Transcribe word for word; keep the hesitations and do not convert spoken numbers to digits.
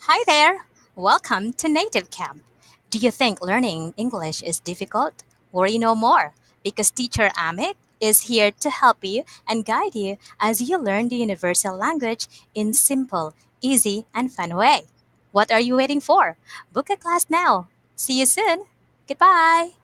Hi there! Welcome to Native Camp. Do you think learning English is difficult? Worry no more, because teacher Amit is here to help you and guide you as you learn the universal language in simple, easy, and fun way. What are you waiting for? Book a class now. See you soon. Goodbye.